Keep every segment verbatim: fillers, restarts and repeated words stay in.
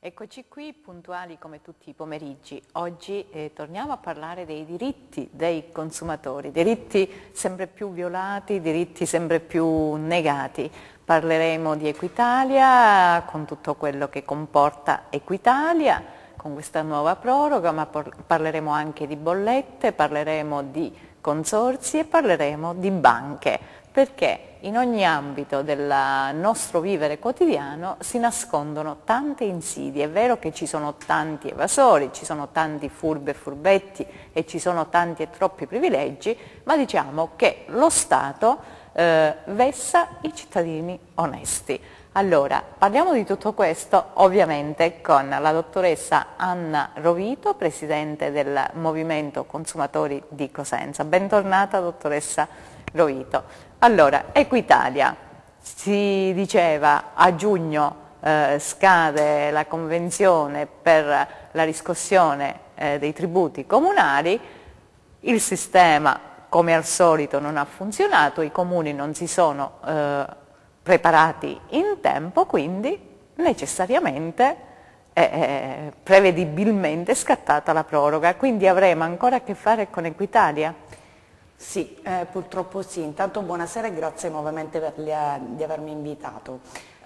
Eccoci qui, puntuali come tutti i pomeriggi. Oggi eh, torniamo a parlare dei diritti dei consumatori, diritti sempre più violati, diritti sempre più negati. Parleremo di Equitalia, con tutto quello che comporta Equitalia, con questa nuova proroga, ma parleremo anche di bollette, parleremo di consorzi e parleremo di banche, perché in ogni ambito del nostro vivere quotidiano si nascondono tante insidie. È vero che ci sono tanti evasori, ci sono tanti furbi e furbetti e ci sono tanti e troppi privilegi, ma diciamo che lo Stato eh, vessa i cittadini onesti. Allora, parliamo di tutto questo ovviamente con la dottoressa Anna Rovito, presidente del Movimento Consumatori di Cosenza. Bentornata dottoressa Rovito. Allora, Equitalia, si diceva a giugno eh, scade la convenzione per la riscossione eh, dei tributi comunali, il sistema come al solito non ha funzionato, i comuni non si sono eh, preparati in tempo, quindi necessariamente eh, prevedibilmente è scattata la proroga, quindi avremo ancora a che fare con Equitalia? Sì, eh, purtroppo sì. Intanto buonasera e grazie nuovamente per gli, eh, di avermi invitato.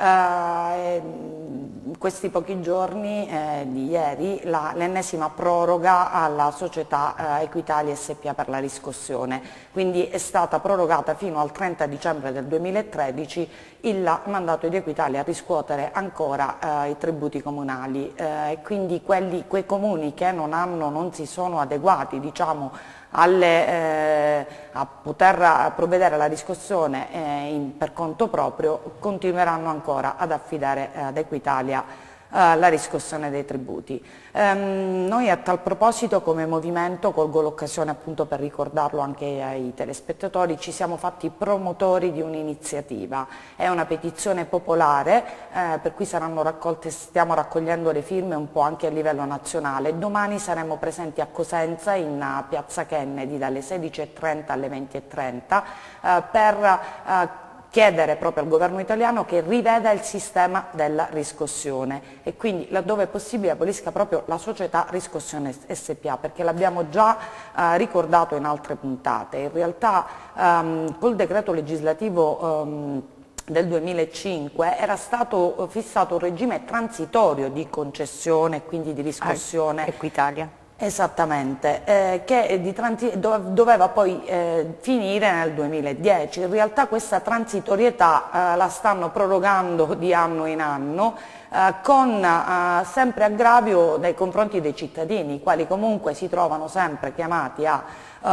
Eh, in questi pochi giorni eh, di ieri l'ennesima proroga alla società eh, Equitalia S P A per la riscossione, quindi è stata prorogata fino al trenta dicembre del duemilatredici il mandato di Equitalia a riscuotere ancora eh, i tributi comunali e eh, quindi quelli, quei comuni che non, hanno, non si sono adeguati, diciamo, Alle, eh, a poter provvedere alla riscossione eh, in, per conto proprio, continueranno ancora ad affidare eh, ad Equitalia eh, la riscossione dei tributi. Ehm, noi a tal proposito come movimento, colgo l'occasione appunto per ricordarlo anche ai telespettatori, ci siamo fatti promotori di un'iniziativa, è una petizione popolare eh, per cui saranno raccolte, stiamo raccogliendo le firme un po' anche a livello nazionale. Domani saremo presenti a Cosenza in uh, Piazza Kennedy dalle sedici e trenta alle venti e trenta uh, per uh, chiedere proprio al governo italiano che riveda il sistema della riscossione e quindi laddove è possibile abolisca proprio la società Riscossione S P A, perché l'abbiamo già eh, ricordato in altre puntate. In realtà ehm, col decreto legislativo ehm, del duemilacinque era stato fissato un regime transitorio di concessione e quindi di riscossione. Ah, Equitalia. Esattamente, eh, che di doveva poi eh, finire nel duemiladieci. In realtà questa transitorietà eh, la stanno prorogando di anno in anno eh, con eh, sempre aggravio nei confronti dei cittadini, i quali comunque si trovano sempre chiamati a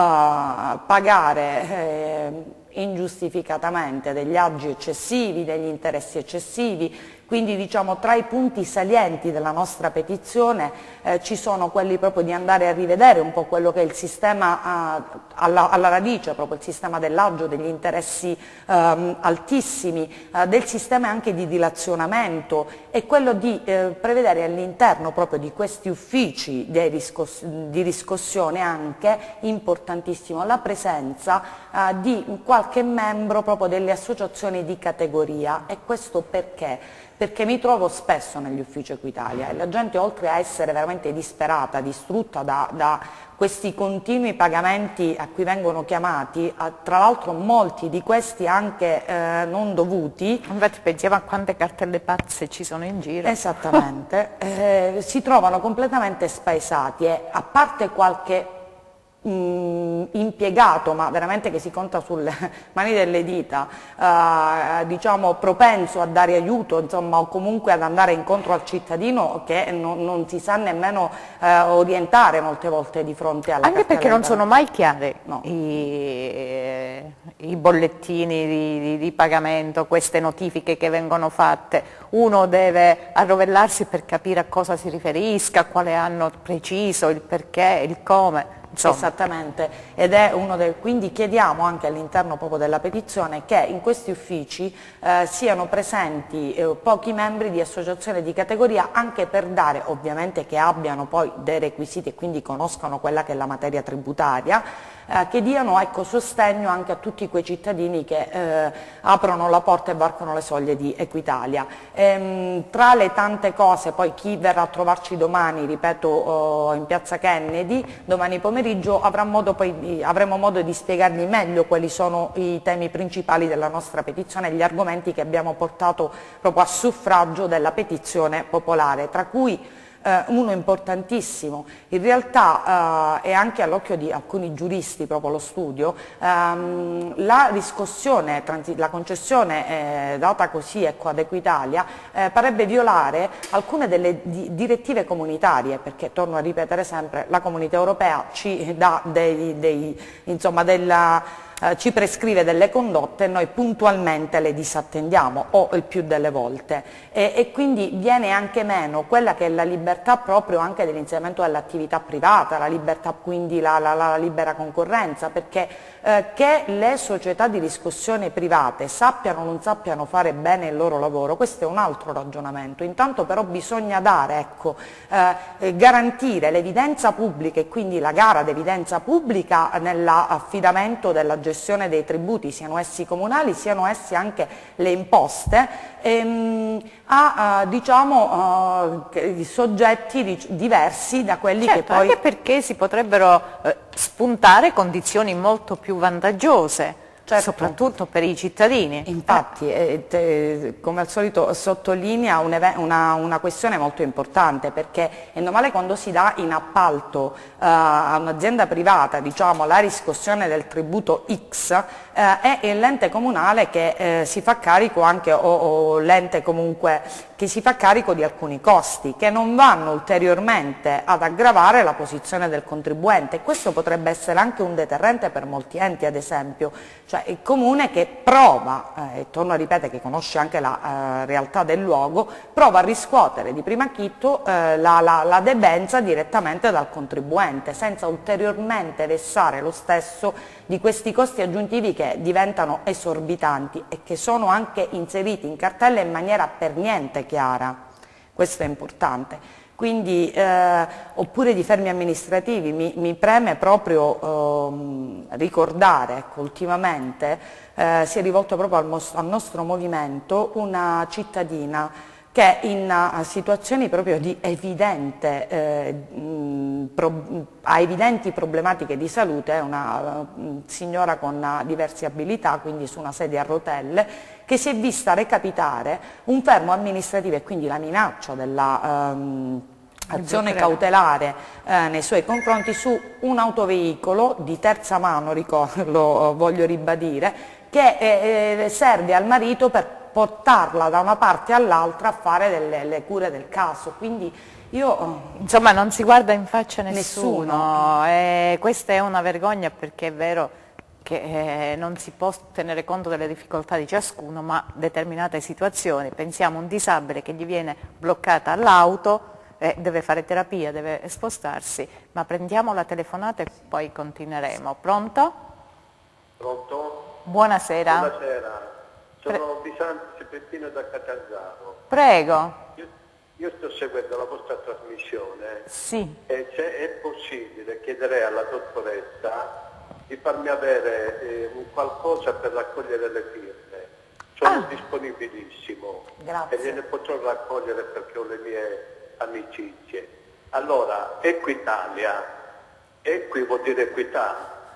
eh, pagare eh, ingiustificatamente degli agi eccessivi, degli interessi eccessivi. Quindi diciamo tra i punti salienti della nostra petizione eh, ci sono quelli proprio di andare a rivedere un po' quello che è il sistema eh, alla, alla radice, proprio il sistema dell'agio, degli interessi ehm, altissimi, eh, del sistema anche di dilazionamento e quello di eh, prevedere all'interno proprio di questi uffici riscos di riscossione anche, importantissimo, la presenza eh, di qualche membro proprio delle associazioni di categoria. E questo perché? Perché mi trovo spesso negli uffici Equitalia e la gente, oltre a essere veramente disperata, distrutta da, da questi continui pagamenti a cui vengono chiamati, a, tra l'altro molti di questi anche eh, non dovuti. Infatti pensiamo a quante cartelle pazze ci sono in giro. Esattamente, eh, si trovano completamente spaesati e a parte qualche Mm, impiegato, ma veramente che si conta sulle mani delle dita, eh, diciamo propenso a dare aiuto, insomma, o comunque ad andare incontro al cittadino che non, non si sa nemmeno eh, orientare molte volte di fronte alla anche perché non sono mai chiare no. i, i bollettini di, di, di pagamento, queste notifiche che vengono fatte. Uno deve arrovellarsi per capire a cosa si riferisca, quale anno preciso, il perché, il come. Insomma. Esattamente, ed è uno del, quindi chiediamo anche all'interno proprio della petizione che in questi uffici eh, siano presenti eh, pochi membri di associazione di categoria, anche per dare, ovviamente che abbiano poi dei requisiti e quindi conoscano quella che è la materia tributaria, eh, che diano ecco, sostegno anche a tutti quei cittadini che eh, aprono la porta e varcano le soglie di Equitalia. Ehm, tra le tante cose, poi chi verrà a trovarci domani, ripeto, oh, in piazza Kennedy, domani pomeriggio avrà modo poi di, avremo modo di spiegargli meglio quali sono i temi principali della nostra petizione e gli argomenti che abbiamo portato proprio a suffragio della petizione popolare, tra cui Uh, uno importantissimo, in realtà uh, e anche all'occhio di alcuni giuristi proprio lo studio, um, la riscossione, la concessione eh, data così ecco, ad Equitalia eh, parebbe violare alcune delle di direttive comunitarie, perché torno a ripetere sempre, la Comunità Europea ci dà dei, dei, insomma, della Uh, ci prescrive delle condotte e noi puntualmente le disattendiamo o il più delle volte e, e quindi viene anche meno quella che è la libertà proprio anche dell'inserimento dell'attività privata, la libertà quindi la, la, la libera concorrenza, perché eh, che le società di riscossione private sappiano o non sappiano fare bene il loro lavoro, questo è un altro ragionamento. Intanto però bisogna dare, ecco, eh, garantire l'evidenza pubblica e quindi la gara d'evidenza pubblica nell'affidamento della gestione gestione dei tributi, siano essi comunali, siano essi anche le imposte, ehm, a, a diciamo, uh, soggetti di, diversi da quelli certo, che poi... anche perché si potrebbero eh, spuntare condizioni molto più vantaggiose. Certo. Soprattutto per i cittadini. Infatti, eh, te, come al solito sottolinea un una, una questione molto importante, perché è normale quando si dà in appalto uh, a un'azienda privata, diciamo, la riscossione del tributo X, eh, è l'ente comunale che eh, si fa carico anche, o, o l'ente comunque che si fa carico di alcuni costi che non vanno ulteriormente ad aggravare la posizione del contribuente, e questo potrebbe essere anche un deterrente per molti enti, ad esempio, cioè il comune che prova, eh, e torno a ripetere che conosce anche la eh, realtà del luogo, prova a riscuotere di prima acchitto eh, la, la, la debenza direttamente dal contribuente, senza ulteriormente vessare lo stesso di questi costi aggiuntivi che diventano esorbitanti e che sono anche inseriti in cartella in maniera per niente chiara. Questo è importante. Quindi, eh, oppure di fermi amministrativi, mi, mi preme proprio eh, ricordare, ecco, ultimamente eh, si è rivolto proprio al, al nostro movimento una cittadina che in uh, situazioni proprio di evidente, eh, mh, pro, ha evidenti problematiche di salute, è una uh, signora con uh, diverse abilità, quindi su una sedia a rotelle, che si è vista recapitare un fermo amministrativo e quindi la minaccia della um, azione cautelare eh, nei suoi confronti su un autoveicolo di terza mano, ricordo, lo voglio ribadire, che eh, serve al marito per portarla da una parte all'altra a fare delle, le cure del caso. Quindi io, insomma, non si guarda in faccia nessuno, nessuno. E questa è una vergogna, perché è vero che eh, non si può tenere conto delle difficoltà di ciascuno, ma determinate situazioni, pensiamo a un disabile che gli viene bloccata l'auto, eh, deve fare terapia, deve spostarsi, ma prendiamo la telefonata e poi continueremo. Pronto? Pronto? Buonasera. Buonasera, sono Bisante Peppino da Catanzaro. Prego. Io, io sto seguendo la vostra trasmissione. Sì. E se è possibile chiederei alla dottoressa di farmi avere eh, un qualcosa per raccogliere le firme. Sono ah. disponibilissimo. Grazie. E gliene potrò raccogliere perché ho le mie amicizie. Allora, Equitalia, equi vuol dire equità,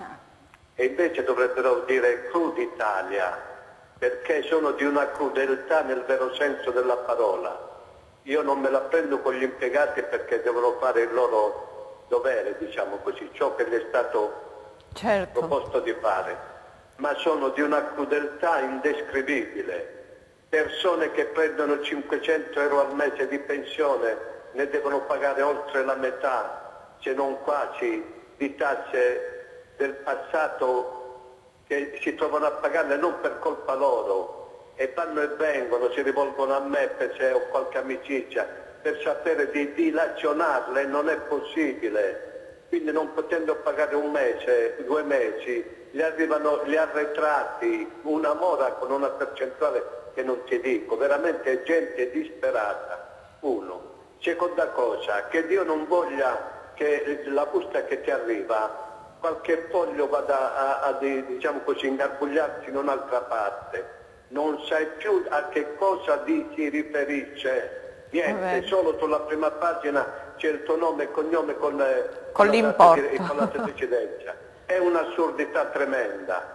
e invece dovrebbero dire Cruditalia, perché sono di una crudeltà nel vero senso della parola. Io non me la prendo con gli impiegati perché devono fare il loro dovere, diciamo così, ciò che gli è stato certo. proposto di fare, ma sono di una crudeltà indescrivibile. Persone che prendono cinquecento euro al mese di pensione ne devono pagare oltre la metà, se non quasi, di tasse del passato che si trovano a pagarle non per colpa loro, e vanno e vengono, si rivolgono a me per se ho qualche amicizia, per sapere di dilazionarle, non è possibile. Quindi non potendo pagare un mese, due mesi, gli arrivano gli arretrati, una mora con una percentuale che non ti dico, veramente gente disperata. Uno. Seconda cosa, che Dio non voglia che la busta che ti arriva qualche foglio vada a, a, a diciamo così, ingarbugliarsi in un'altra parte, non sai più a che cosa di, si riferisce, niente, solo sulla prima pagina c'è il tuo nome e cognome con, con l'importo. Con la presidenza. È un'assurdità tremenda,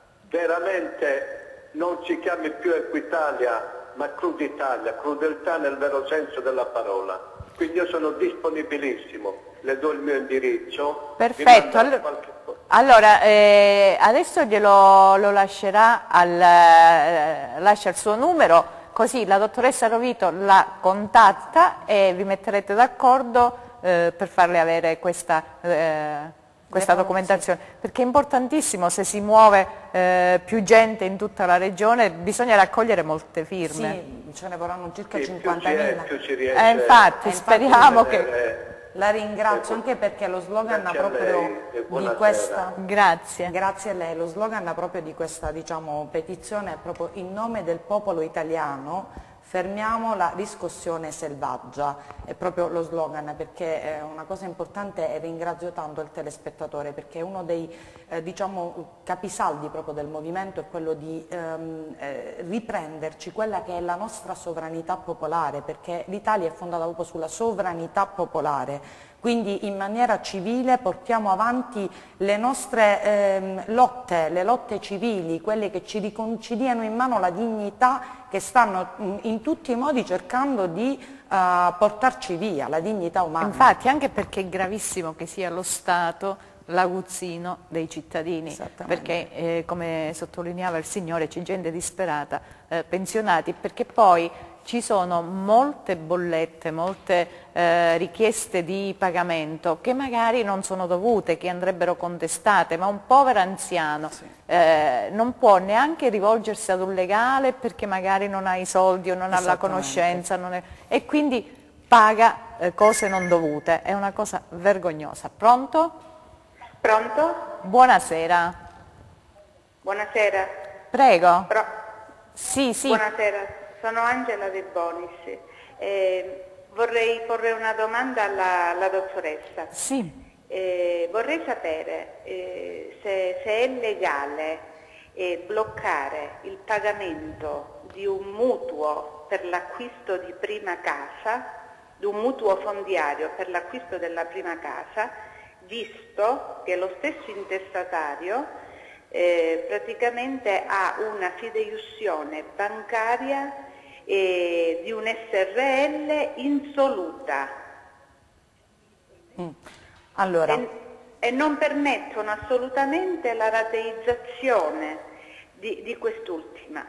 veramente non si chiami più Equitalia ma Cruditalia, crudeltà nel vero senso della parola. Quindi io sono disponibilissimo, le do il mio indirizzo. Perfetto, allora, allora eh, adesso glielo lo lascerà, al, eh, lascia il suo numero, così la dottoressa Rovito la contatta e vi metterete d'accordo eh, per farle avere questa, eh, questa documentazione, perché è importantissimo, se si muove eh, più gente in tutta la regione bisogna raccogliere molte firme. Sì, ce ne vorranno circa sì, cinquantamila. Più ci riesce, eh, infatti, eh, speriamo infatti, che... eh, La ringrazio anche perché lo slogan proprio di questa, grazie. grazie a lei, lo slogan proprio di questa, diciamo, petizione è proprio in nome del popolo italiano fermiamo la riscossione selvaggia, è proprio lo slogan, perché è una cosa importante e ringrazio tanto il telespettatore perché uno dei eh, diciamo, capisaldi proprio del movimento è quello di ehm, eh, riprenderci quella che è la nostra sovranità popolare, perché l'Italia è fondata proprio sulla sovranità popolare. Quindi in maniera civile portiamo avanti le nostre ehm, lotte, le lotte civili, quelle che ci riconciliano in mano la dignità, che stanno mh, in tutti i modi cercando di uh, portarci via, la dignità umana. Infatti, anche perché è gravissimo che sia lo Stato l'aguzzino dei cittadini, perché eh, come sottolineava il Signore c'è gente disperata, eh, pensionati, perché poi ci sono molte bollette, molte eh, richieste di pagamento che magari non sono dovute, che andrebbero contestate, ma un povero anziano sì. eh, non può neanche rivolgersi ad un legale perché magari non ha i soldi o non ha la conoscenza non è, e quindi paga eh, cose non dovute, è una cosa vergognosa. Pronto? Pronto? Buonasera. Buonasera. Prego. Pro... Sì, sì. Buonasera. Sono Angela De Bonis, eh, vorrei porre una domanda alla, alla dottoressa. Sì. Eh, vorrei sapere eh, se, se è legale eh, bloccare il pagamento di un mutuo per l'acquisto di prima casa, di un mutuo fondiario per l'acquisto della prima casa, visto che lo stesso intestatario eh, praticamente ha una fideiussione bancaria e di un S R L insoluta mm. allora. e, e non permettono assolutamente la rateizzazione di, di quest'ultima.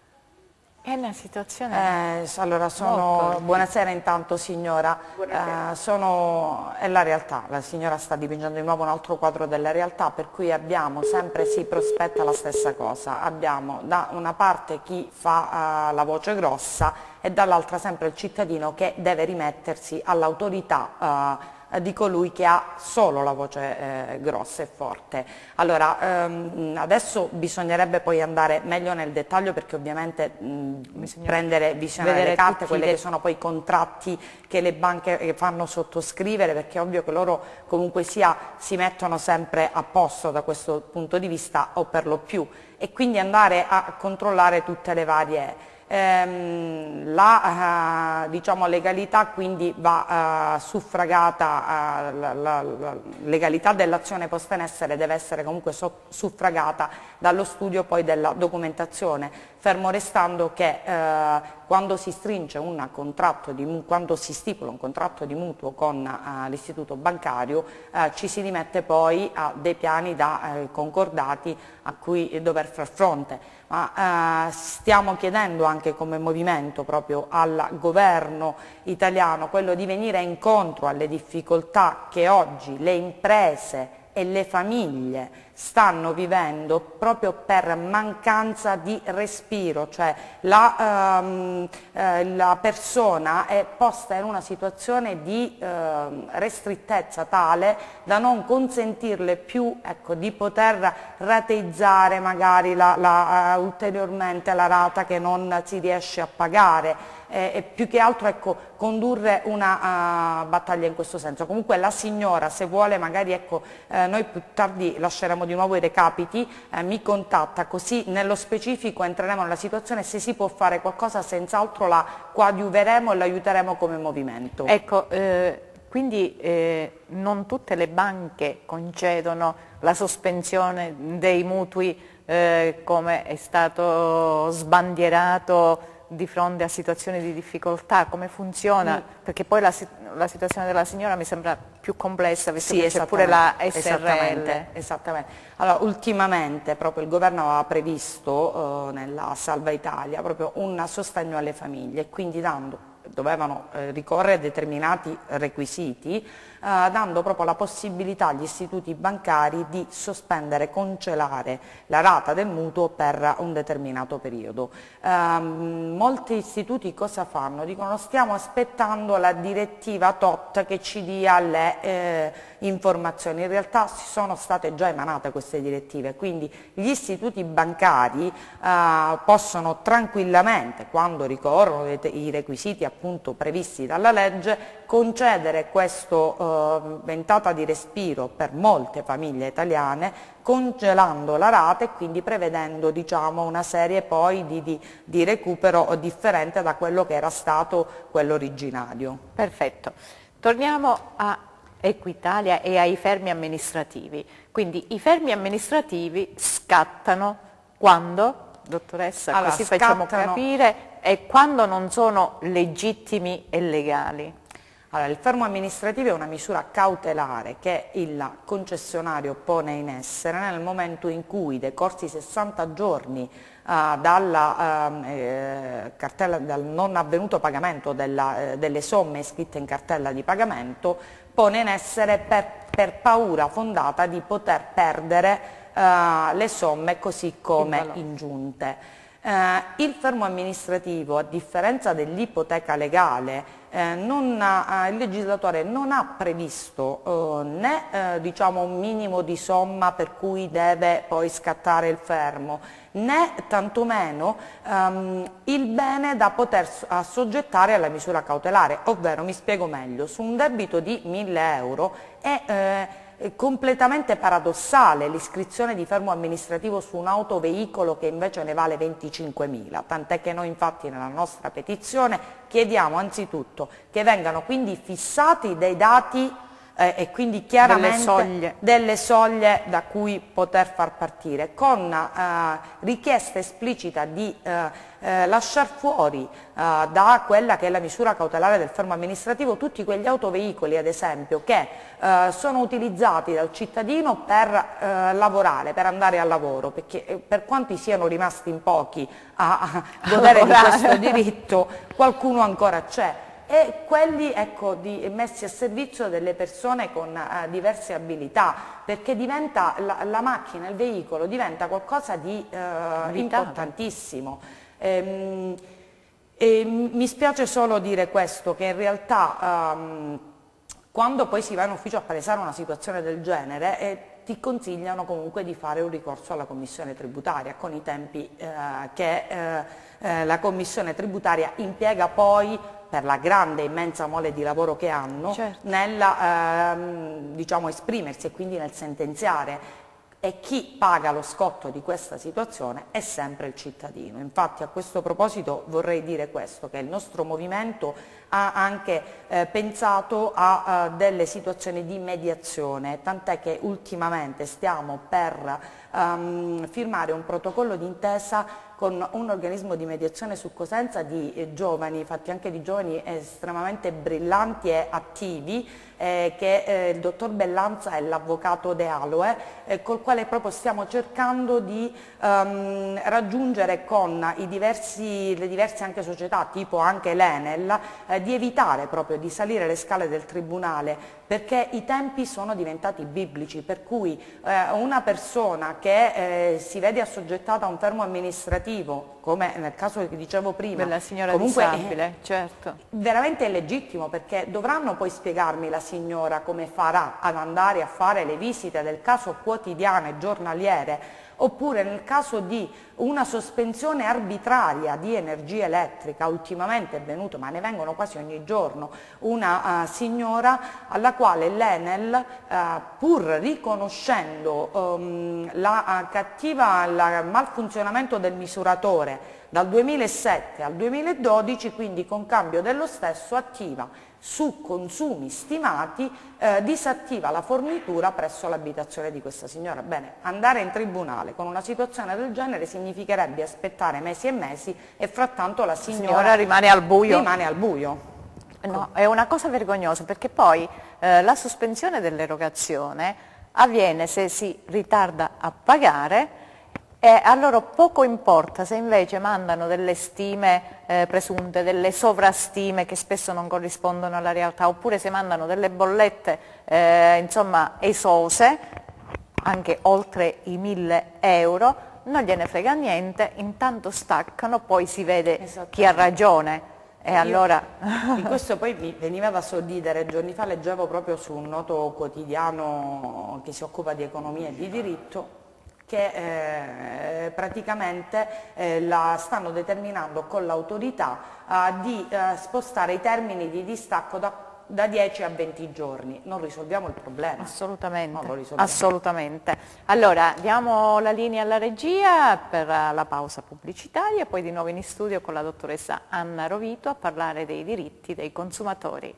È una situazione... Eh, allora sono... Buonasera intanto signora, Buonasera. Eh, sono... è la realtà, la signora sta dipingendo di nuovo un altro quadro della realtà, per cui abbiamo sempre, si prospetta la stessa cosa, abbiamo da una parte chi fa uh, la voce grossa e dall'altra sempre il cittadino che deve rimettersi all'autorità uh, di colui che ha solo la voce eh, grossa e forte. Allora, ehm, adesso bisognerebbe poi andare meglio nel dettaglio perché ovviamente mh, prendere, visionare le carte, quelli che sono poi i contratti che le banche fanno sottoscrivere, perché è ovvio che loro comunque sia si mettono sempre a posto da questo punto di vista o per lo più, e quindi andare a controllare tutte le varie... Ehm, la uh, diciamo, legalità quindi va uh, suffragata, uh, la, la, la legalità dell'azione posta in essere deve essere comunque so, suffragata dallo studio poi della documentazione, fermo restando che uh, quando si stringe un contratto di, quando si stipula un contratto di mutuo con uh, l'istituto bancario uh, ci si rimette poi a dei piani da uh, concordati a cui dover far fronte. Ma eh, stiamo chiedendo anche come movimento proprio al governo italiano quello di venire incontro alle difficoltà che oggi le imprese e le famiglie stanno vivendo proprio per mancanza di respiro, cioè la, ehm, eh, la persona è posta in una situazione di eh, restrittezza tale da non consentirle più, ecco, di poter rateizzare magari la, la, uh, ulteriormente la rata che non si riesce a pagare. E più che altro, ecco, condurre una uh, battaglia in questo senso. Comunque la signora, se vuole, magari, ecco, eh, noi più tardi lasceremo di nuovo i recapiti, eh, mi contatta, così nello specifico entreremo nella situazione. Se si può fare qualcosa, senz'altro la coadiuveremo e l'aiuteremo come movimento. Ecco, eh, quindi eh, non tutte le banche concedono la sospensione dei mutui eh, come è stato sbandierato di fronte a situazioni di difficoltà. Come funziona? Mm. Perché poi la, la situazione della signora mi sembra più complessa, visto sì, che c'è pure la S R L. Esattamente, esattamente. Allora, ultimamente proprio il governo aveva previsto eh, nella Salva Italia proprio un sostegno alle famiglie, quindi dando dovevano eh, ricorrere a determinati requisiti, eh, dando proprio la possibilità agli istituti bancari di sospendere, congelare la rata del mutuo per un determinato periodo. Eh, molti istituti cosa fanno? Dicono: stiamo aspettando la direttiva T O T che ci dia le eh, informazioni. In realtà si sono state già emanate queste direttive, quindi gli istituti bancari eh, possono tranquillamente, quando ricorrono i requisiti appunto previsti dalla legge, concedere questa eh, ventata di respiro per molte famiglie italiane, congelando la rata e quindi prevedendo, diciamo, una serie poi di, di, di recupero differente da quello che era stato quello originario. Perfetto. Torniamo a Equitalia e ai fermi amministrativi. Quindi i fermi amministrativi scattano quando, dottoressa, allora, così scattano... facciamo capire, e quando non sono legittimi e legali. Allora, il fermo amministrativo è una misura cautelare che il concessionario pone in essere nel momento in cui, decorsi sessanta giorni uh, dalla, uh, eh, cartella, dal non avvenuto pagamento della, eh, delle somme iscritte in cartella di pagamento, pone in essere per, per paura fondata di poter perdere uh, le somme così come ingiunte. Uh, il fermo amministrativo, a differenza dell'ipoteca legale, Eh, non ha, il legislatore non ha previsto eh, né eh, diciamo un minimo di somma per cui deve poi scattare il fermo, né tantomeno ehm, il bene da poter assoggettare alla misura cautelare, ovvero, mi spiego meglio, su un debito di mille euro è eh, È completamente paradossale l'iscrizione di fermo amministrativo su un autoveicolo che invece ne vale venticinquemila, tant'è che noi infatti nella nostra petizione chiediamo anzitutto che vengano quindi fissati dei dati eh, e quindi chiaramente delle soglie. delle soglie da cui poter far partire, con eh, richiesta esplicita di eh, eh, lasciar fuori eh, da quella che è la misura cautelare del fermo amministrativo tutti quegli autoveicoli, ad esempio, che eh, sono utilizzati dal cittadino per eh, lavorare, per andare al lavoro, perché eh, per quanti siano rimasti in pochi a, a godere di questo diritto, qualcuno ancora c'è. E quelli, ecco, di, messi a servizio delle persone con uh, diverse abilità, perché diventa la, la macchina, il veicolo diventa qualcosa di uh, importantissimo. Ehm, e mi spiace solo dire questo, che in realtà um, quando poi si va in ufficio a palesare una situazione del genere eh, ti consigliano comunque di fare un ricorso alla commissione tributaria con i tempi eh, che eh, eh, la commissione tributaria impiega poi, per la grande immensa mole di lavoro che hanno, certo, nel ehm, diciamo, esprimersi e quindi nel sentenziare. E chi paga lo scotto di questa situazione è sempre il cittadino. Infatti a questo proposito vorrei dire questo, che il nostro movimento ha anche eh, pensato a, a delle situazioni di mediazione, tant'è che ultimamente stiamo per um, firmare un protocollo d'intesa con un organismo di mediazione su Cosenza di eh, giovani, fatti anche di giovani estremamente brillanti e attivi, eh, che eh, il dottor Bellanza è l'avvocato De Aloe, eh, col quale proprio stiamo cercando di ehm, raggiungere con i diversi, le diverse anche società, tipo anche l'Enel, eh, di evitare proprio di salire le scale del Tribunale, perché i tempi sono diventati biblici, per cui eh, una persona che eh, si vede assoggettata a un fermo amministrativo, come nel caso che dicevo prima, della signora comunque, disabile, eh, certo. veramente è legittimo, perché dovranno poi spiegarmi la signora come farà ad andare a fare le visite del caso quotidiane, giornaliere, oppure nel caso di una sospensione arbitraria di energia elettrica. Ultimamente è venuto, ma ne vengono quasi ogni giorno, una uh, signora alla quale l'Enel, uh, pur riconoscendo um, la uh, cattiva, il malfunzionamento del misuratore dal duemilasette al duemiladodici, quindi con cambio dello stesso attiva su consumi stimati, eh, disattiva la fornitura presso l'abitazione di questa signora. Bene, andare in tribunale con una situazione del genere significherebbe aspettare mesi e mesi e frattanto la signora, la signora rimane al buio. Rimane al buio. No, è una cosa vergognosa, perché poi eh, la sospensione dell'erogazione avviene se si ritarda a pagare, e a loro poco importa se invece mandano delle stime eh, presunte, delle sovrastime che spesso non corrispondono alla realtà, oppure se mandano delle bollette eh, insomma esose, anche oltre i mille euro, non gliene frega niente, intanto staccano, poi si vede chi ha ragione. E Io, allora... in questo poi mi veniva da sorridere. Giorni fa leggevo proprio su un noto quotidiano che si occupa di economia e di diritto che eh, praticamente eh, la stanno determinando con l'autorità eh, di eh, spostare i termini di distacco da, da dieci a venti giorni. Non risolviamo il problema. Assolutamente, non lo risolviamo. assolutamente. Allora, diamo la linea alla regia per la pausa pubblicitaria, poi di nuovo in studio con la dottoressa Anna Rovito a parlare dei diritti dei consumatori.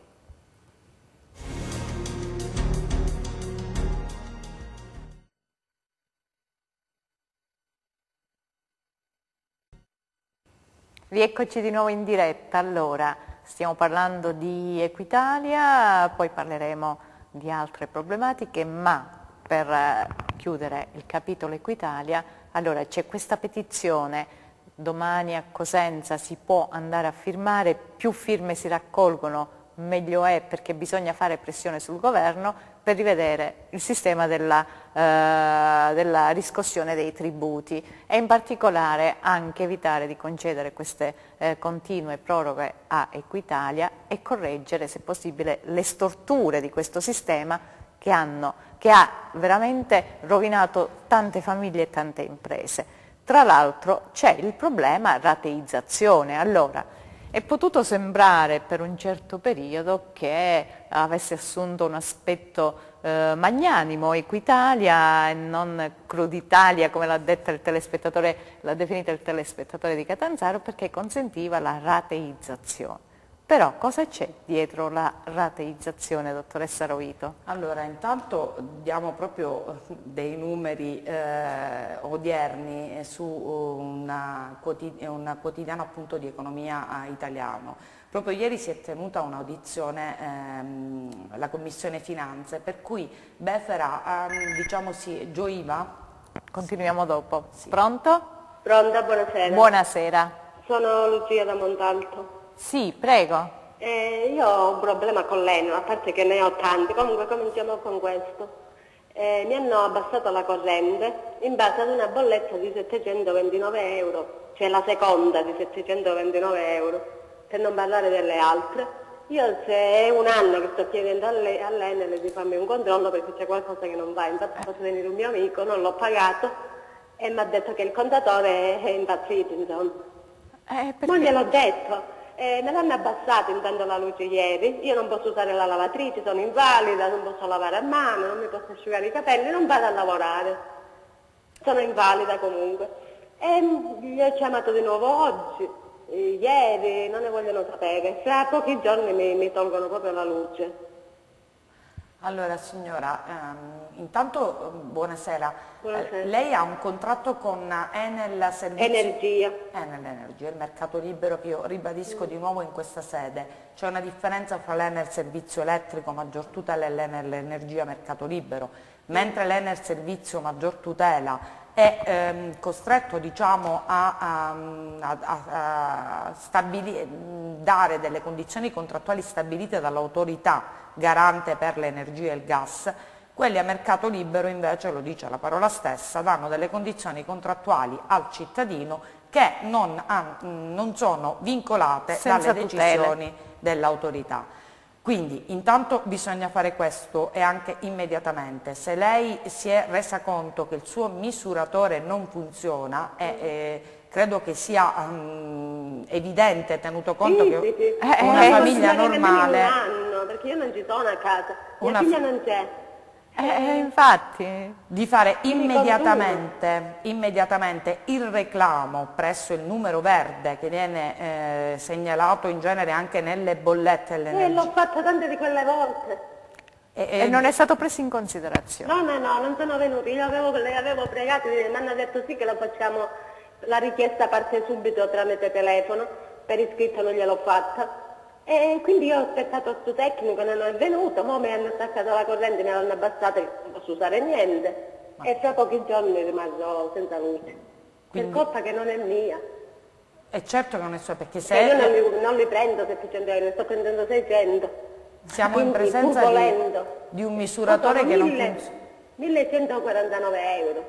Rieccoci di nuovo in diretta. Allora, stiamo parlando di Equitalia, poi parleremo di altre problematiche, ma per eh, chiudere il capitolo Equitalia, allora c'è questa petizione, domani a Cosenza si può andare a firmare, più firme si raccolgono meglio è, perché bisogna fare pressione sul governo per rivedere il sistema della, eh, della riscossione dei tributi e in particolare anche evitare di concedere queste eh, continue proroghe a Equitalia e correggere, se possibile, le storture di questo sistema che, hanno, che ha veramente rovinato tante famiglie e tante imprese. Tra l'altro c'è il problema rateizzazione. Allora, è potuto sembrare per un certo periodo che avesse assunto un aspetto eh, magnanimo Equitalia e non Cruditalia, come l'ha detta il telespettatore, l'ha definita il telespettatore di Catanzaro, perché consentiva la rateizzazione. Però cosa c'è dietro la rateizzazione, dottoressa Rovito? Allora, intanto diamo proprio dei numeri eh, odierni su una quotid- un quotidiano appunto di economia eh, italiano. Proprio ieri si è tenuta un'audizione ehm, la Commissione Finanze, per cui Befera, ehm, diciamo sì, gioiva. Continuiamo dopo. Sì. Pronto? Pronta, buonasera. Buonasera. Sono Lucia da Montalto. Sì, prego. Eh, io ho un problema con l'Enel, a parte che ne ho tanti, comunque cominciamo con questo. Eh, mi hanno abbassato la corrente in base ad una bolletta di settecentoventinove euro, cioè la seconda di settecentoventinove euro, per non parlare delle altre. Io se è un anno che sto chiedendo all'Enel di farmi un controllo perché c'è qualcosa che non va, infatti posso venire un mio amico, non l'ho pagato e mi ha detto che il contatore è impazzito, insomma. Eh, Non gliel'ho detto. Eh, me l'hanno abbassato intanto la luce ieri, io non posso usare la lavatrice, sono invalida, non posso lavare a mano, non mi posso asciugare i capelli, non vado a lavorare, sono invalida comunque. E gli ho chiamato di nuovo oggi, eh, ieri, non ne vogliono sapere, fra pochi giorni mi, mi tolgono proprio la luce. Allora signora, ehm, intanto buonasera. Buonasera. Eh, lei ha un contratto con Enel Servizio Energia. Enel Energia, il mercato libero che io ribadisco di nuovo in questa sede. C'è una differenza fra l'Enel Servizio Elettrico Maggior Tutela e l'Enel Energia Mercato Libero. Mentre l'Enel Servizio Maggior Tutela è ehm, costretto, diciamo, a, a, a, a stabili- dare delle condizioni contrattuali stabilite dall'autorità garante per l'energia e il gas, quelli a mercato libero invece, lo dice la parola stessa, danno delle condizioni contrattuali al cittadino che non, ha, non sono vincolate Senza dalle tutele. decisioni dell'autorità. Quindi intanto bisogna fare questo e anche immediatamente. Se lei si è resa conto che il suo misuratore non funziona, e, eh, credo che sia um, evidente, tenuto conto Sì, che sì, sì. una Eh, famiglia non ci normale... un anno, perché io non ci sono a casa, mia Una figlia fa- non c'è. Eh, infatti, di fare Quindi immediatamente, immediatamente il reclamo presso il numero verde che viene eh, segnalato in genere anche nelle bollette Eh, dell'energia. l'ho fatta tante di quelle volte. E- e non è stato preso in considerazione. No, no, no, non sono venuti, io avevo, le avevo pregato, mi hanno detto sì che lo facciamo, la richiesta parte subito tramite telefono, per iscritto non gliel'ho fatta. E quindi io ho aspettato questo tecnico, non è venuto, ora mi hanno attaccato la corrente, mi hanno abbassata che non posso usare niente. E fra pochi giorni rimasto senza luce. Quindi- Per colpa che non è mia. è certo che non è solo perché Se io non se li, non li prendo settecento euro, ne sto prendendo seicento. siamo in Quindi, presenza pur di, volendo. di un misuratore che non mille, funziona. millecentoquarantanove euro.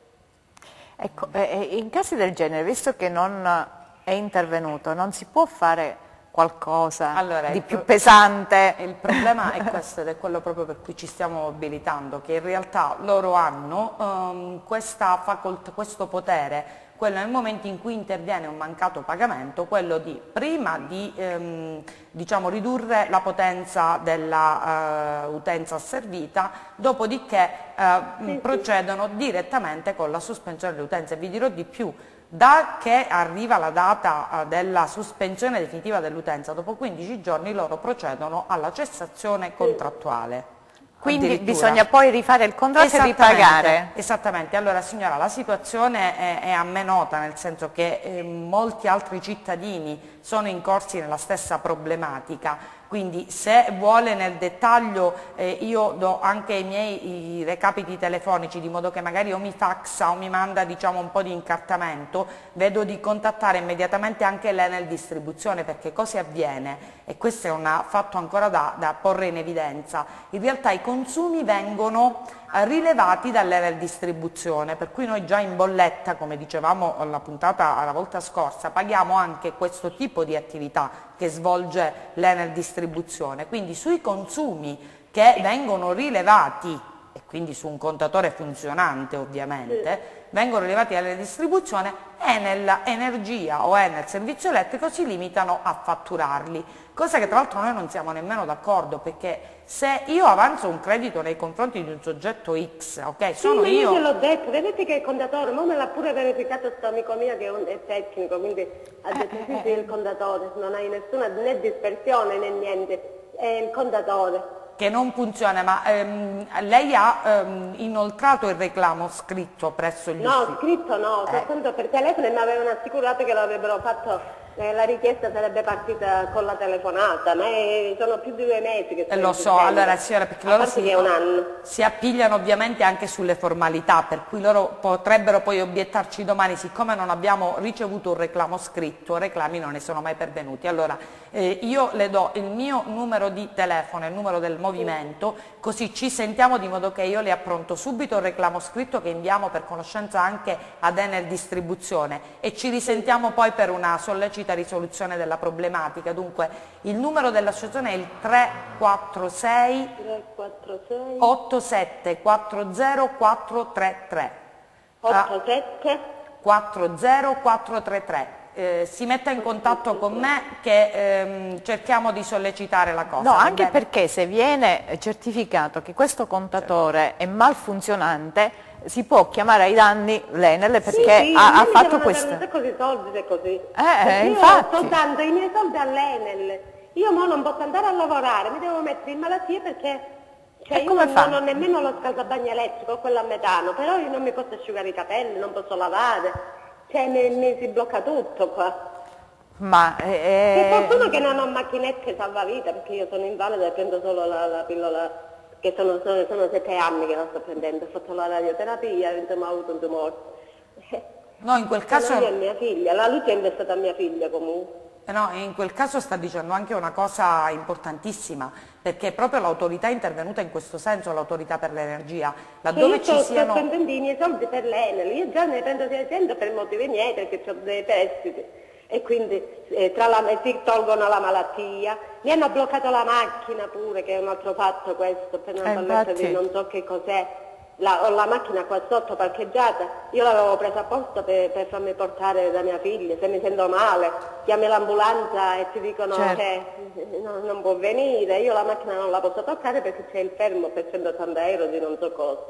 Ecco, eh, eh, in casi del genere, visto che non è intervenuto, non si può fare qualcosa Allora, di il più pro- pesante? Il problema è questo ed è quello proprio per cui ci stiamo mobilitando, che in realtà loro hanno ehm, questa facoltà, questo potere, quello nel momento in cui interviene un mancato pagamento, quello di prima di ehm, diciamo, ridurre la potenza dell'utenza asservita, dopodiché eh, procedono direttamente con la sospensione dell'utenza. E vi dirò di più. Da che arriva la data eh, della sospensione definitiva dell'utenza, dopo quindici giorni loro procedono alla cessazione contrattuale. Quindi Addirittura. bisogna poi rifare il contratto e Esattamente, ripagare? Esattamente, allora signora la situazione è, è a me nota, nel senso che eh, molti altri cittadini sono incorsi nella stessa problematica. Quindi se vuole nel dettaglio eh, io do anche i miei i recapiti telefonici, di modo che magari o mi faxa o mi manda, diciamo, un po' di incartamento, vedo di contattare immediatamente anche l'Enel Distribuzione, perché cosa avviene? E questo è un fatto ancora da, da porre in evidenza. In realtà i consumi vengono eh, rilevati dall'Enel Distribuzione, per cui noi già in bolletta, come dicevamo alla puntata la volta scorsa, paghiamo anche questo tipo di attività che svolge l'Enel Distribuzione. Quindi sui consumi che vengono rilevati, e quindi su un contatore funzionante ovviamente, vengono rilevati dalla distribuzione, Enel Energia o Enel Servizio Elettrico si limitano a fatturarli, cosa che tra l'altro noi non siamo nemmeno d'accordo, perché se io avanzo un credito nei confronti di un soggetto X, ok, sono sì, io... io l'ho detto, vedete che il contatore, ma me l'ha pure verificato questo amico mio che è, un, è tecnico, quindi ha detto sì, sì, il contatore, non hai nessuna né dispersione né niente, è il contatore. che non funziona, ma ehm, lei ha ehm, inoltrato il reclamo scritto presso gli No, uffici? scritto no, Eh. soltanto per telefono, e mi avevano assicurato che lo avrebbero fatto, eh, la richiesta sarebbe partita con la telefonata, ma è- sono più di due mesi che sto Eh, lo so, insistendo. allora signora, perché A loro parte si, che è un anno. si appigliano ovviamente anche sulle formalità, per cui loro potrebbero poi obiettarci domani, siccome non abbiamo ricevuto un reclamo scritto, reclami non ne sono mai pervenuti. Allora, eh, io le do il mio numero di telefono, il numero del movimento, così ci sentiamo, di modo che io le appronto subito il reclamo scritto che inviamo per conoscenza anche ad Enel Distribuzione, e ci risentiamo poi per una sollecita risoluzione della problematica. Dunque il numero dell'associazione è il tre quattro sei tre quattro sei otto sette quattro zero quattro tre tre. otto sette quattro zero quattro tre tre. Eh, si metta in contatto con me che ehm, cerchiamo di sollecitare la cosa. No, va anche bene? perché se viene certificato che questo contatore è malfunzionante, si può chiamare ai danni l'Enel perché sì, sì, ha, ha mi fatto devono questo. dare un sacco di soldi se è così. Eh, Perché infatti. io sto dando i miei soldi all'Enel, io mo non posso andare a lavorare, mi devo mettere in malattia perché Cioè e io come non, fa? non ho nemmeno lo scaldabagno elettrico, quello a metano, però io non mi posso asciugare i capelli, non posso lavare, cioè mi, mi si blocca tutto qua. Ma Per eh, fortuna che non ho macchinette salvavita, perché io sono invalida e prendo solo la, la pillola, che sono, sono, sono sette anni che la sto prendendo, ho fatto la radioterapia, insomma ho avuto un tumore. No, in quel caso... Io e mia figlia, la luce è stata mia figlia comunque. Eh no, in quel caso sta dicendo anche una cosa importantissima, perché proprio l'autorità è intervenuta in questo senso, l'autorità per l'energia, laddove io ci sto, siano... sto spendendo i miei soldi per l'Enel, io già ne prendo seicento per motivi miei, perché ho dei prestiti, e quindi eh, tra la, si tolgono la malattia, mi hanno bloccato la macchina pure, che è un altro fatto questo, per una Eh, bolletta di infatti. non so che cos'è. La, ho la macchina qua sotto parcheggiata, io l'avevo presa apposta per, per farmi portare da mia figlia, se mi sento male chiami l'ambulanza e ti dicono Certo. che non, non può venire, io la macchina non la posso toccare perché c'è il fermo per centottanta euro di non so cosa.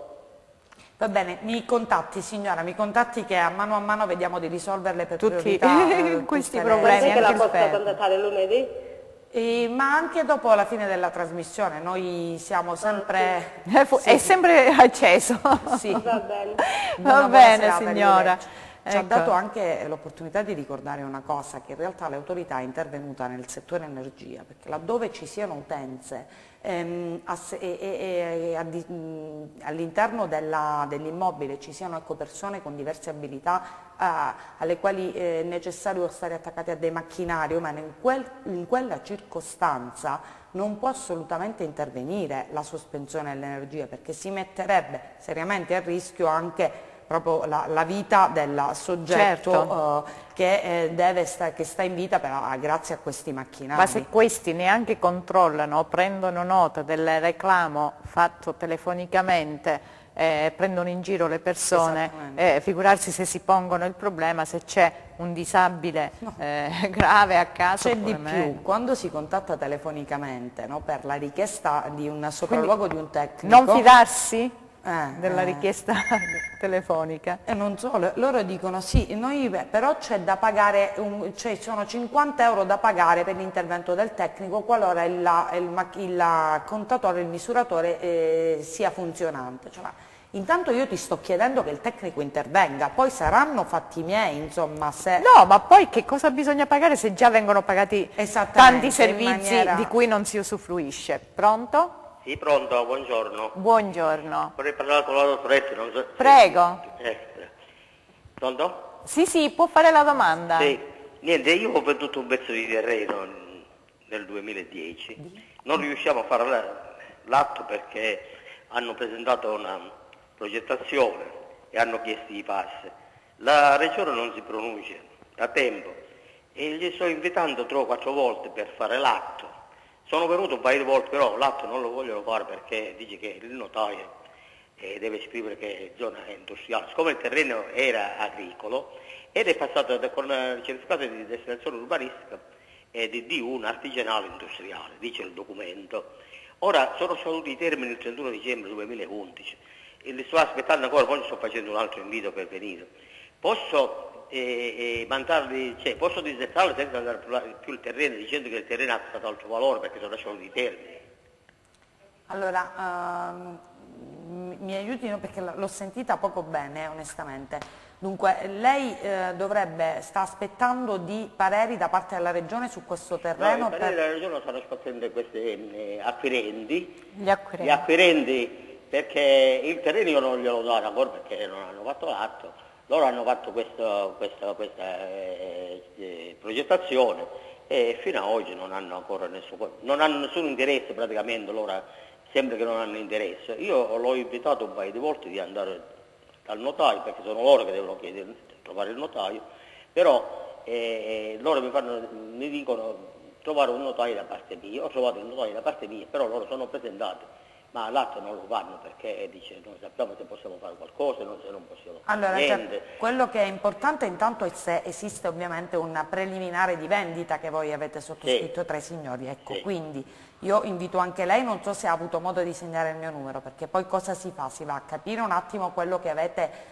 Va bene, mi contatti signora, mi contatti che a mano a mano vediamo di risolverle per Tutti priorità eh, questi tutte le- problemi. Quant'è che la anche il posso fermo. contattare lunedì? E- ma anche dopo la fine della trasmissione, noi siamo sempre... È, fu- Sì, è sempre acceso. sì. Va bene. Buona, Va buona bene serata, signora. arrivederci. Ci ha Ecco. dato anche l'opportunità di ricordare una cosa, che in realtà l'autorità è intervenuta nel settore energia, perché laddove ci siano utenze ehm, ass- e- e- e addi- mh, all'interno della- dell'immobile ci siano ecco, persone con diverse abilità ah, alle quali è necessario stare attaccati a dei macchinari, ma in, quel- in quella circostanza non può assolutamente intervenire la sospensione dell'energia, perché si metterebbe seriamente a rischio anche proprio la, la vita del soggetto Certo. eh, che, eh, deve sta, che sta in vita per, ah, grazie a questi macchinari. Ma se questi neanche controllano o prendono nota del reclamo fatto telefonicamente, eh, prendono in giro le persone, Esattamente. eh, figurarsi se si pongono il problema, se c'è un disabile eh, grave a caso. C'è di pure più, meglio. quando si contatta telefonicamente no, per la richiesta di un sopralluogo di un tecnico... Non fidarsi Eh, della eh. richiesta telefonica. E non solo, loro dicono sì, noi, beh, però c'è da pagare, un, cioè sono cinquanta euro da pagare per l'intervento del tecnico qualora il, il, mac- il contatore, il misuratore eh, sia funzionante. Cioè, ma intanto io ti sto chiedendo che il tecnico intervenga, poi saranno fatti miei, insomma, se... No, ma poi che cosa bisogna pagare se già vengono pagati Esattamente, tanti in servizi maniera- di cui non si usufruisce? Pronto? Sì, pronto, buongiorno. Buongiorno. Vorrei parlare con la dottoressa, non so... Prego. Eh, pronto? Sì, sì, può fare la domanda. Sì, niente, io ho venduto un pezzo di terreno nel duemiladieci, non riusciamo a fare la- l'atto perché hanno presentato una progettazione e hanno chiesto i passi. La regione non si pronuncia da tempo e gli sto invitando tre o quattro volte per fare l'atto. Sono venuto un paio di volte, però l'atto non lo vogliono fare perché dice che il notaio eh, deve scrivere che è zona industriale. Siccome il terreno era agricolo ed è passato da- con il certificato di destinazione urbanistica e di D uno artigianale industriale, dice il documento. Ora sono scaduti i termini il trentuno dicembre duemilaundici e li sto aspettando ancora, poi sto facendo un altro invito per venire. Posso e, e mandarli, cioè, posso disertarli senza andare più, più il terreno dicendo che il terreno ha stato altro valore perché sono lasciati i termini. Allora, ehm, mi- mi aiutino perché l- l'ho sentita poco bene, onestamente. Dunque, lei eh, dovrebbe, sta aspettando di pareri da parte della Regione su questo terreno? No, i per... della regione stanno aspettando questi eh, acquirenti, Gli acquirenti. gli acquirenti perché il terreno io non glielo do ancora perché non hanno fatto l'atto. Loro hanno fatto questo- questa, questa eh, eh, progettazione e fino ad oggi non hanno ancora nessun, non hanno nessun interesse praticamente, loro sembra che non hanno interesse. Io l'ho invitato un paio di volte di andare dal notaio, perché sono loro che devono chiedere, trovare il notaio, però eh, loro mi, fanno, mi dicono trovare un notaio da parte mia, ho trovato il notaio da parte mia, però loro sono presentati. Ma l'atto non lo fanno perché dice non sappiamo se possiamo fare qualcosa, non, se non possiamo fare Allora, niente. cioè, quello che è importante intanto è se esiste ovviamente un preliminare di vendita che voi avete sottoscritto Sì. tra i signori, ecco, Sì. quindi io invito anche lei, non so se ha avuto modo di segnare il mio numero, perché poi cosa si fa? Si va a capire un attimo quello che avete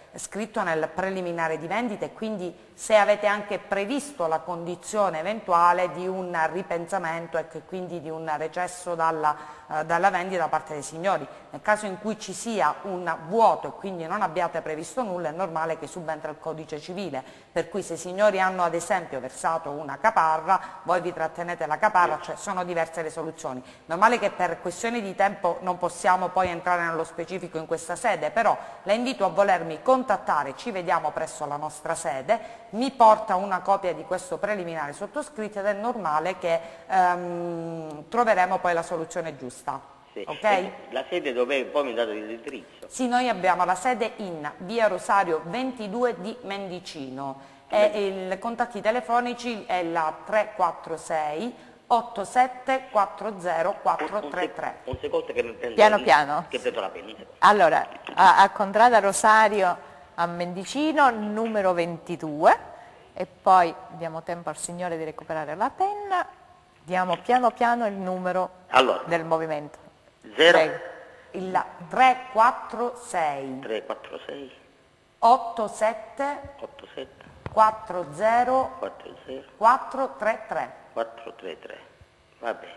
scritto nel preliminare di vendita e quindi se avete anche previsto la condizione eventuale di un ripensamento e quindi di un recesso dalla, eh, dalla vendita da parte dei signori. Nel caso in cui ci sia un vuoto e quindi non abbiate previsto nulla, è normale che subentra il codice civile, per cui se i signori hanno ad esempio versato una caparra, voi vi trattenete la caparra, cioè sono diverse le soluzioni. Normale che per questioni di tempo non possiamo poi entrare nello specifico in questa sede, però la invito a volermi contattare, ci vediamo presso la nostra sede, mi porta una copia di questo preliminare sottoscritto ed è normale che ehm, troveremo poi la soluzione giusta. Sì. Okay? La sede dove poi mi date l'indirizzo? Sì, noi abbiamo la sede in via Rosario ventidue di Mendicino e i contatti telefonici è la tre quattro sei otto sette quattro zero quattro tre tre. Un, un secondo che mi prendo, Piano piano. Che prendo la penna. Allora, a, a Contrada Rosario a Mendicino, numero ventidue, e poi diamo tempo al signore di recuperare la penna, diamo piano piano il numero allora, del movimento. zero Il tre quattro sei tre quattro sei otto sette otto sette quattro zero quattro zero quattro tre tre. quattro tre tre. Va bene.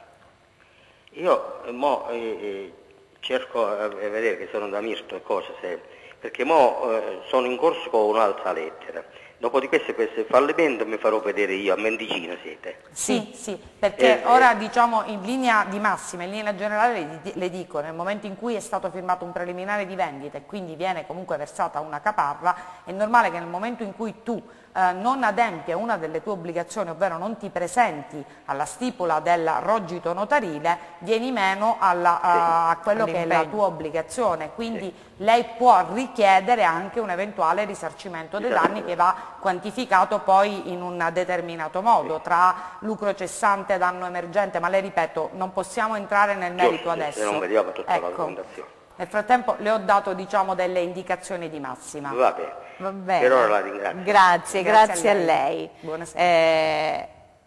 Io eh, mo, eh, eh, cerco a vedere che sono da Mirto e cose, se, perché mo eh, sono in corso con un'altra lettera. Dopodiché se questo è fallimento mi farò vedere io, a Mendicino siete. Sì, sì, perché Eh, ora diciamo in linea di massima, in linea generale le, le dico, nel momento in cui è stato firmato un preliminare di vendita e quindi viene comunque versata una caparra, è normale che nel momento in cui tu eh, non adempi a una delle tue obbligazioni, ovvero non ti presenti alla stipula del rogito notarile, vieni meno alla, a, a quello che è la tua obbligazione, quindi sì, lei può richiedere anche un eventuale risarcimento dei danni che va quantificato poi in un determinato modo, tra lucro cessante, danno emergente, ma le ripeto, non possiamo entrare nel merito adesso. Se non vediamo tutta ecco, la documentazione. Nel frattempo le ho dato diciamo delle indicazioni di massima. Va bene. Va bene. Per ora la ringrazio. Grazie, Grazie grazie a a lei. lei. Buonasera. Eh,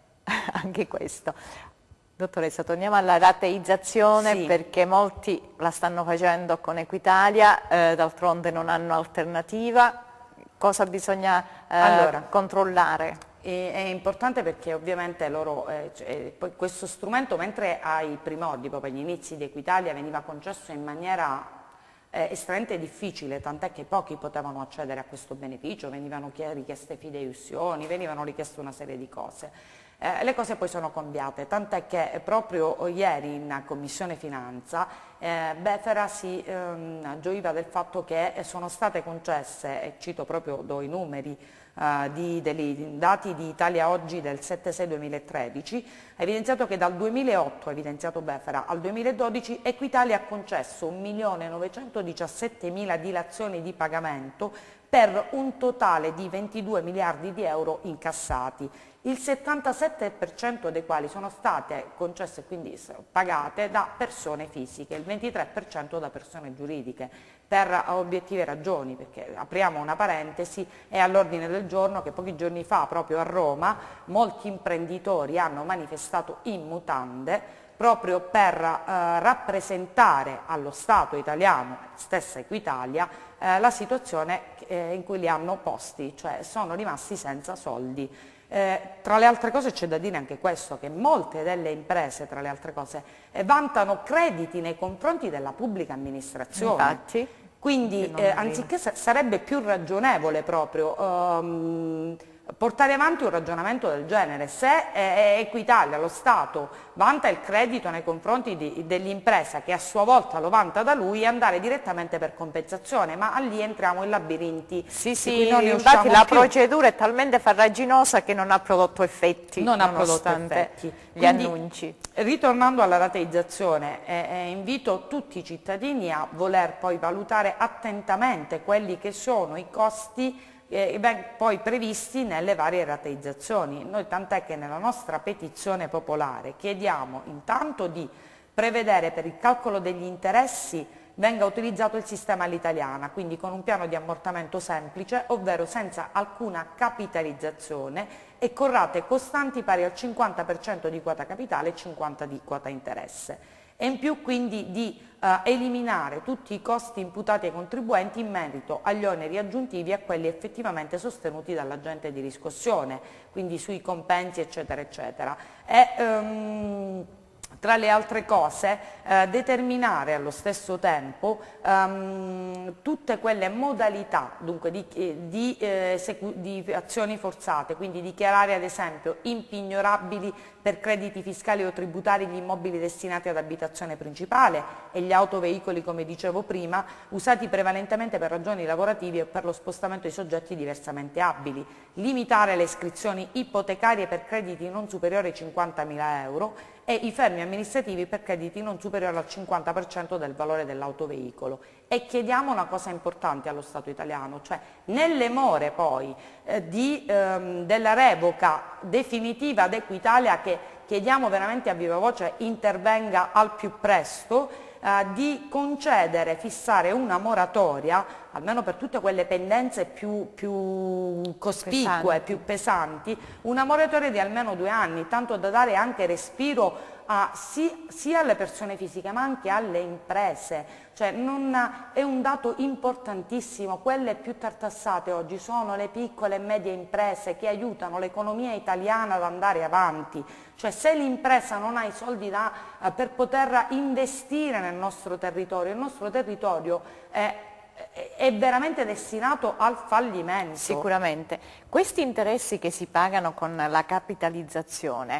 anche questo. Dottoressa, torniamo alla rateizzazione, Sì, perché molti la stanno facendo con Equitalia, eh, d'altronde non hanno alternativa. Cosa bisogna eh, allora, controllare? E è importante perché ovviamente loro, eh, cioè, poi questo strumento, mentre ai primordi, proprio agli inizi di Equitalia, veniva concesso in maniera eh, estremamente difficile, tant'è che pochi potevano accedere a questo beneficio, venivano richieste fideiussioni, venivano richieste una serie di cose. Eh, le cose poi sono cambiate, tant'è che proprio ieri in Commissione Finanza eh, Befera si ehm, gioiva del fatto che sono state concesse, e cito proprio do i numeri, Uh, di, dei dati di Italia Oggi del sette sei duemilatredici, ha evidenziato che dal duemilaotto, ha evidenziato Befera, al duemiladodici Equitalia ha concesso un milione novecentodiciassettemila dilazioni di pagamento per un totale di ventidue miliardi di euro incassati, il settantasette per cento dei quali sono state concesse, quindi pagate da persone fisiche, il ventitré per cento da persone giuridiche, per obiettive ragioni, perché apriamo una parentesi, è all'ordine del giorno che pochi giorni fa proprio a Roma molti imprenditori hanno manifestato in mutande proprio per eh, rappresentare allo Stato italiano, stessa Equitalia, eh, la situazione eh, in cui li hanno posti, cioè sono rimasti senza soldi. Eh, tra le altre cose c'è da dire anche questo, che molte delle imprese, tra le altre cose, eh, vantano crediti nei confronti della pubblica amministrazione. Infatti, quindi eh, anziché sarebbe più ragionevole proprio um, portare avanti un ragionamento del genere. Se eh, Equitalia, lo Stato, vanta il credito nei confronti dell'impresa che a sua volta lo vanta da lui, andare direttamente per compensazione, ma lì entriamo in labirinti. Sì, sì, infatti la più. procedura è talmente farraginosa che non ha prodotto effetti, non ha prodotto effetti. Gli Quindi, annunci. Ritornando alla rateizzazione, eh, eh, invito tutti i cittadini a voler poi valutare attentamente quelli che sono i costi Eh, poi previsti nelle varie rateizzazioni. Noi tant'è che nella nostra petizione popolare chiediamo intanto di prevedere per il calcolo degli interessi venga utilizzato il sistema all'italiana, quindi con un piano di ammortamento semplice, ovvero senza alcuna capitalizzazione e con rate costanti pari al cinquanta per cento di quota capitale e cinquanta per cento di quota interesse. e in più quindi di eh, eliminare tutti i costi imputati ai contribuenti in merito agli oneri aggiuntivi e a quelli effettivamente sostenuti dall'agente di riscossione, quindi sui compensi eccetera eccetera. E, um, tra le altre cose, eh, determinare allo stesso tempo um, tutte quelle modalità dunque, di, di, eh, di azioni forzate, quindi dichiarare ad esempio impignorabili per crediti fiscali o tributari gli immobili destinati ad abitazione principale e gli autoveicoli, come dicevo prima, usati prevalentemente per ragioni lavorative o per lo spostamento di soggetti diversamente abili, limitare le iscrizioni ipotecarie per crediti non superiori ai cinquantamila euro e i fermi amministrativi per crediti non superiori al cinquanta per cento del valore dell'autoveicolo. E chiediamo una cosa importante allo Stato italiano, cioè nelle more poi eh, di, ehm, della revoca definitiva ad Equitalia, che chiediamo veramente a viva voce intervenga al più presto, eh, di concedere, fissare una moratoria, almeno per tutte quelle pendenze più, più cospicue, pesanti. più pesanti, una moratoria di almeno due anni, tanto da dare anche respiro a, sì, sia alle persone fisiche ma anche alle imprese. Cioè non, è un dato importantissimo, quelle più tartassate oggi sono le piccole e medie imprese che aiutano l'economia italiana ad andare avanti. Cioè se l'impresa non ha i soldi da, eh, per poter investire nel nostro territorio, il nostro territorio è è veramente destinato al fallimento. Sicuramente. Questi interessi che si pagano con la capitalizzazione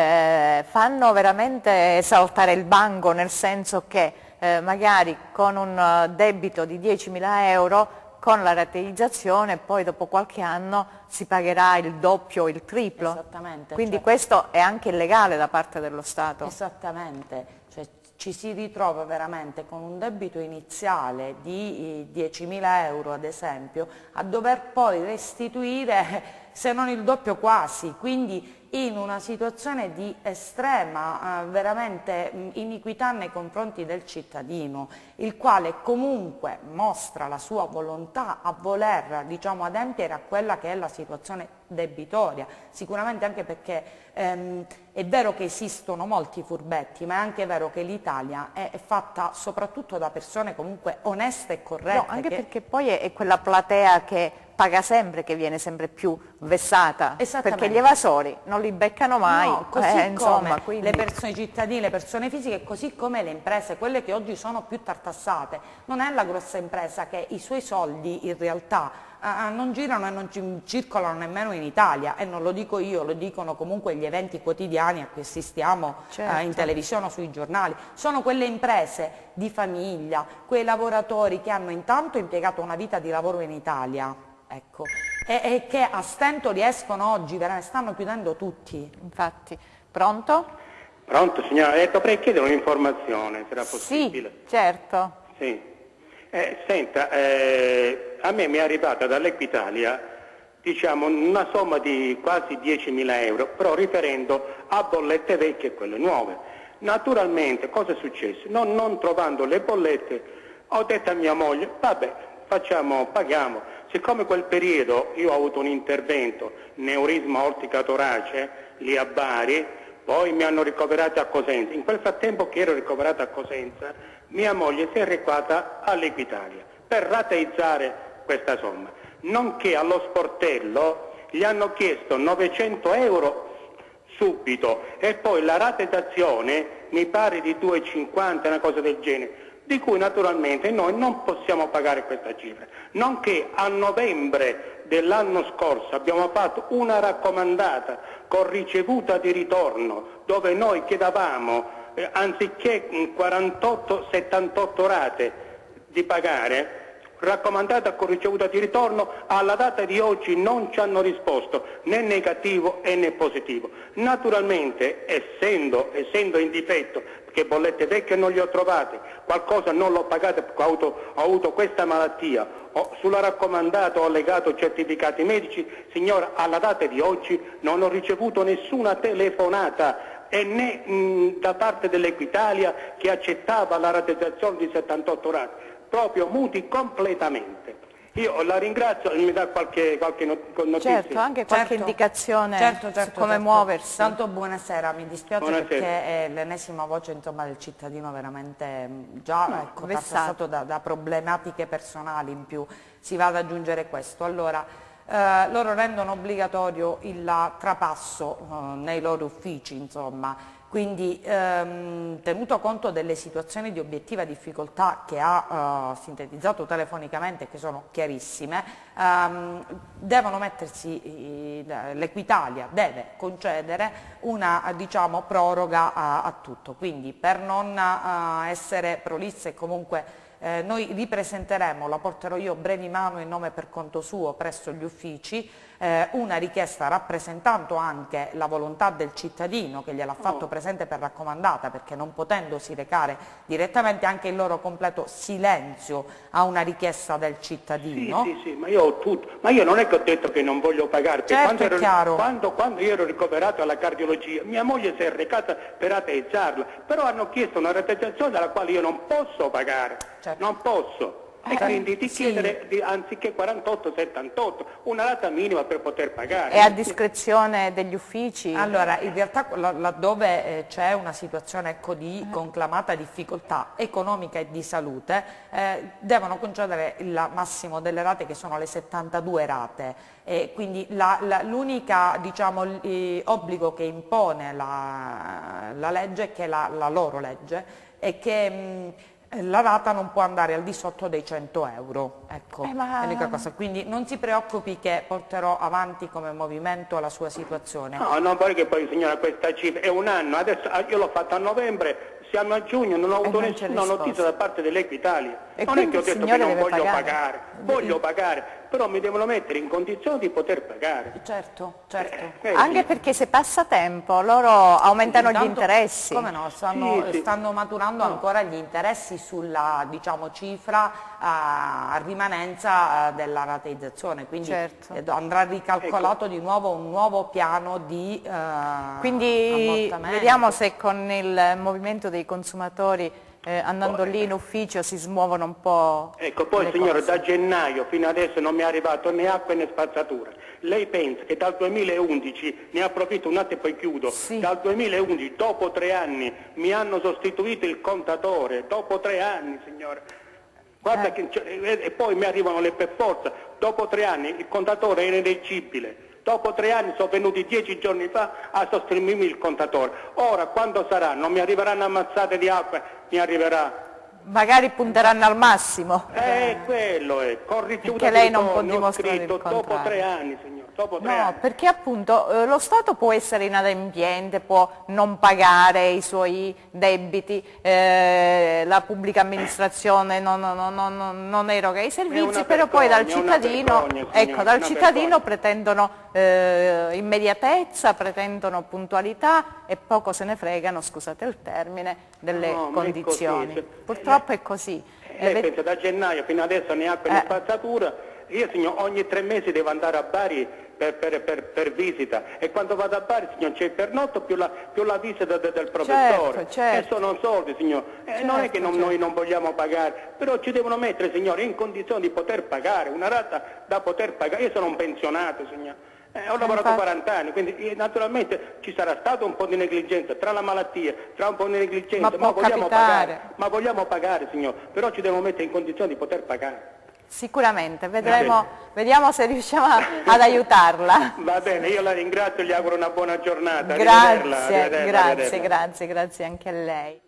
eh, fanno veramente saltare il banco, nel senso che eh, magari con un debito di diecimila euro, con la rateizzazione poi dopo qualche anno si pagherà il doppio o il triplo. Esattamente. Quindi cioè, questo è anche illegale da parte dello Stato. Esattamente. Cioè, ci si ritrova veramente con un debito iniziale di diecimila euro ad esempio a dover poi restituire se non il doppio quasi, quindi in una situazione di estrema eh, veramente mh, iniquità nei confronti del cittadino, il quale comunque mostra la sua volontà a voler, diciamo, adempiere a quella che è la situazione debitoria, sicuramente anche perché ehm, è vero che esistono molti furbetti, ma è anche vero che l'Italia è, è fatta soprattutto da persone comunque oneste e corrette. No, anche che... perché poi è, è quella platea che paga sempre, che viene sempre più vessata, perché gli evasori non li beccano mai. No, così eh, come insomma, quindi... le persone cittadine, le persone fisiche, così come le imprese, quelle che oggi sono più tartassate. Non è la grossa impresa che i suoi soldi in realtà eh, non girano e non ci, circolano nemmeno in Italia, e non lo dico io, lo dicono comunque gli eventi quotidiani a cui assistiamo certo. eh, in televisione o sui giornali. Sono quelle imprese di famiglia, quei lavoratori che hanno intanto impiegato una vita di lavoro in Italia, ecco, e, e che a stento riescono oggi, veramente stanno chiudendo tutti. Infatti. Pronto? Pronto signora, eh, dovrei chiedere un'informazione, se era possibile. Sì, certo. Sì. Eh, senta, eh, a me mi è arrivata dall'Equitalia, diciamo, una somma di quasi diecimila euro, però riferendo a bollette vecchie e quelle nuove. Naturalmente, cosa è successo? Non, non trovando le bollette, ho detto a mia moglie, vabbè, facciamo, paghiamo. Siccome quel periodo io ho avuto un intervento, neurisma ortica torace, lì a Bari, poi mi hanno ricoverato a Cosenza. In quel frattempo che ero ricoverato a Cosenza, mia moglie si è recata all'Equitalia per rateizzare questa somma. Nonché allo sportello gli hanno chiesto novecento euro subito e poi la rateizzazione mi pare di due e cinquanta, una cosa del genere, di cui naturalmente noi non possiamo pagare questa cifra, nonché a novembre dell'anno scorso abbiamo fatto una raccomandata con ricevuta di ritorno dove noi chiedavamo eh, anziché quarantotto settantotto rate di pagare, raccomandata con ricevuta di ritorno, alla data di oggi non ci hanno risposto né negativo né positivo. Naturalmente, essendo, essendo in difetto, perché bollette vecchie non le ho trovate, qualcosa non l'ho pagata perché ho avuto, ho avuto questa malattia, ho, sulla raccomandata ho allegato certificati medici, signora, alla data di oggi non ho ricevuto nessuna telefonata e né mh, da parte dell'Equitalia che accettava la rateizzazione di settantotto rate. Proprio muti completamente. Io la ringrazio e mi dà qualche, qualche notizia. Certo, anche qualche Certo. indicazione Certo, certo, su come certo. muoversi. Tanto buonasera, mi dispiace Buonasera. perché è l'ennesima voce, insomma, del cittadino veramente mh, già No, ecco, vessato. passato da, da problematiche personali in più, si va ad aggiungere questo. Allora, eh, loro rendono obbligatorio il trapasso eh, nei loro uffici, insomma. Quindi ehm, tenuto conto delle situazioni di obiettiva difficoltà che ha eh, sintetizzato telefonicamente, che sono chiarissime, ehm, devono mettersi, l'Equitalia deve concedere una diciamo, proroga a, a tutto, quindi per non eh, essere prolisse e comunque eh, noi ripresenteremo, la porterò io brevi mano in nome per conto suo presso gli uffici, eh, una richiesta rappresentando anche la volontà del cittadino che gliel'ha fatto Oh. presente per raccomandata, perché non potendosi recare direttamente anche il loro completo silenzio a una richiesta del Sì, cittadino. sì, sì, ma io ho tutto. Ma io non è che ho detto che non voglio pagare, perché Certo, quando, è ero, chiaro. quando, quando io ero ricoverato alla cardiologia, mia moglie si è recata per rateizzarla, però hanno chiesto una rateizzazione dalla quale io non posso pagare, Certo. non posso. E Eh, quindi di sì. chiedere di, anziché quarantotto settantotto una rata minima per poter pagare. È a discrezione degli uffici? Allora, in realtà la- laddove eh, c'è una situazione ecco, di conclamata difficoltà economica e di salute, eh, devono concedere il massimo delle rate che sono le settantadue rate. E quindi l'unico diciamo, l- eh, obbligo che impone la, la legge, che è la, la loro legge, è che mh, la rata non può andare al di sotto dei cento euro, ecco, Eh, ma- è l'unica cosa. Quindi non si preoccupi che porterò avanti come movimento la sua situazione. No, non vorrei che poi signora questa cifra, è un anno, adesso ah, io l'ho fatto a novembre, siamo a giugno, non ho avuto non c'è nessuna risposta. notizia da parte dell'Equitalia. E Non è quindi che ho il detto che signore non deve voglio pagare. pagare, voglio pagare, però mi devono mettere in condizione di poter pagare. Certo, certo. Eh, Anche sì. perché se passa tempo loro aumentano gli Intanto, interessi. Come no, stanno, Sì, sì. stanno maturando No. ancora gli interessi sulla diciamo, cifra a, a rimanenza eh, della rateizzazione, quindi Certo. eh, andrà ricalcolato di nuovo un nuovo piano di eh, Quindi ammortamento. vediamo se con il movimento dei consumatori eh, andando Poi- lì in ufficio si smuovono un po'. Ecco, poi le signore, cose. da gennaio fino adesso non mi è arrivato né acqua né spazzatura. Lei pensa che dal duemilaundici, ne approfitto un attimo e poi chiudo, Sì. dal duemilaundici, dopo tre anni, mi hanno sostituito il contatore, dopo tre anni, signore. Guarda Eh. che, cioè, e e poi mi arrivano le per forza, dopo tre anni il contatore era ineleggibile. Dopo tre anni sono venuti dieci giorni fa a sostituirmi il contatore. Ora, quando sarà? Non mi arriveranno ammazzate di acqua, mi arriverà. Magari punteranno al massimo. Eh, quello è, con ricevuta Perché lei di non può ritorno, ho dimostrare il scritto dopo contrario. tre anni, signor, dopo tre No, anni. perché appunto eh, lo Stato può essere inadempiente, può non pagare i suoi debiti, eh, la pubblica amministrazione non, non- non- non- non eroga i servizi, una però poi dal vergogna, una cittadino, vergogna, signora, ecco, dal una cittadino vergogna. pretendono eh, immediatezza, pretendono puntualità e poco se ne fregano, scusate il termine, delle No, ma è condizioni. così. Purtroppo è così. Eh, Lei Eh, pensa da gennaio fino adesso né acqua né Eh. spazzatura, io signor ogni tre mesi devo andare a Bari per, per- per- per visita e quando vado a Bari signor c'è il pernotto più la, più la visita de- del professore. certo. E sono soldi signor, Eh, non è Certo, che non- certo. noi non vogliamo pagare, però ci devono mettere signore in condizione di poter pagare, una rata da poter pagare, io sono un pensionato signor. Eh, ho lavorato infatti. quaranta anni, quindi eh, naturalmente ci sarà stato un po' di negligenza, tra la malattia, tra un po' di negligenza, Ma può vogliamo capitare. pagare, ma vogliamo pagare signor, però ci devono mettere in condizione di poter pagare. Sicuramente, vedremo, vediamo se riusciamo a- ad aiutarla. Va bene, io la ringrazio e gli auguro una buona giornata. Arrivederla, Grazie, arrivederla, grazie, arrivederla. grazie, grazie anche a lei.